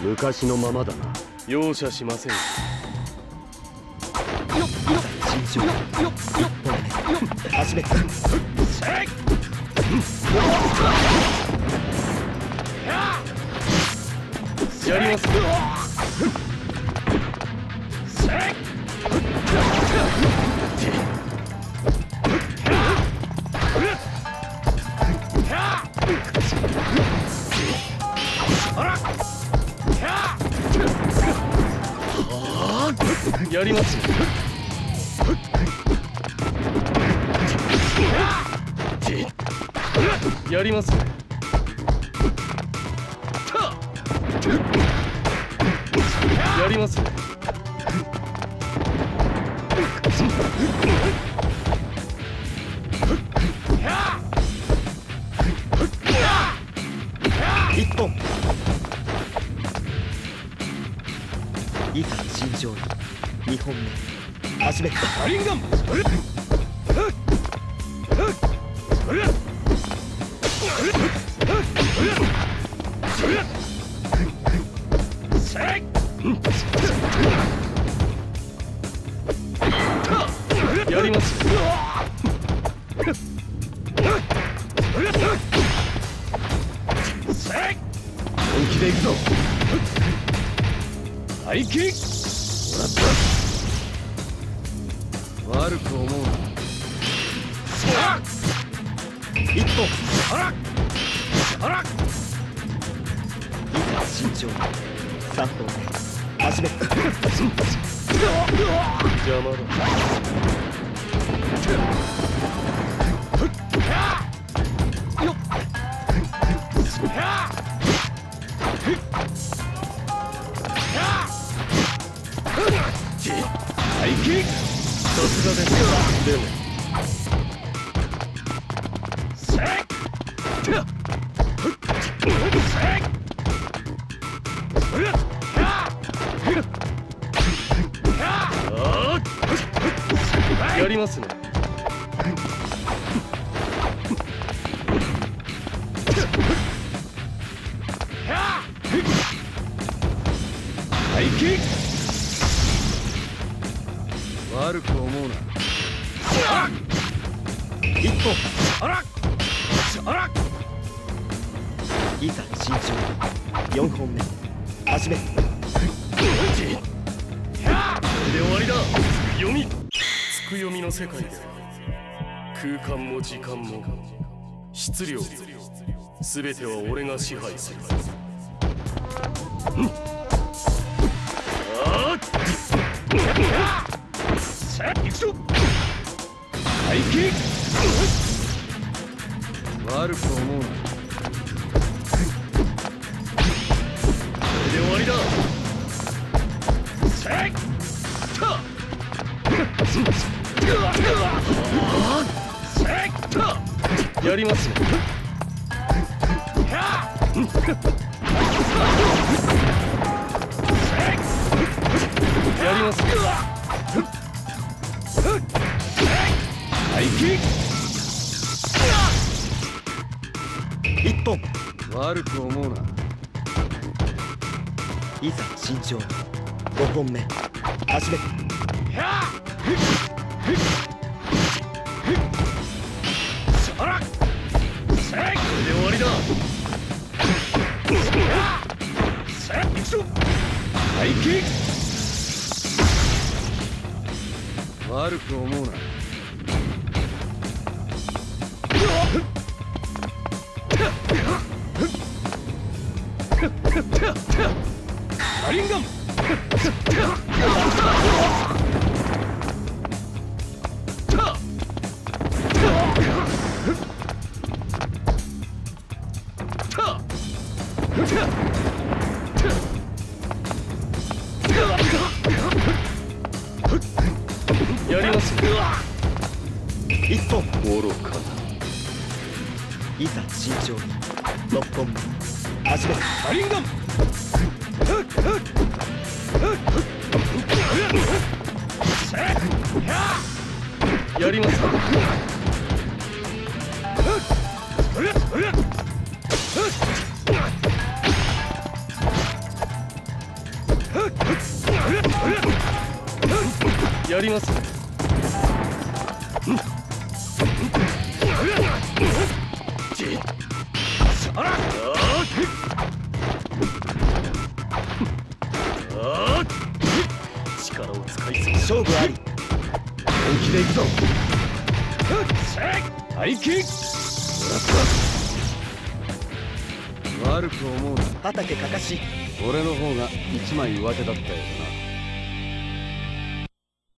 昔のままだな。 容赦しません。 慎重に始め。 やります。やります。やります。やります。 一本。いざ慎重に2本目始め。 ハリンガン。やります。本気で行くぞ。はいき。悪く思うな。 一本。 あらあら。 いざ慎重に3本目始め。 邪魔だ。はいき。さすがです。でもやりますね。はいき。悪く思うな。 一本。 あらあら。 いざ慎重に4本目始め。 これで終わりだ。読み。つく読みの世界で空間も時間も質量すべては俺が支配する。さあ行くぞ。はいき。悪く思うな。これで終わりだ。さあやりますね。やります。はいき。 一本。 悪く思うな。 いざ慎重に5本目始め。 そら。これで終わりだ。さあ行くぞ。はいき。悪く思うな。ハリンガン。やります。 一本。 愚かな。 いざ慎重に6本目始め。 ハリンガン。やります。 やりますね。力を使いすぎ、 勝負あり。 本気でいくぞ。背筋悪く思うな。 畑かかし。 俺の方が一枚上手だったよな。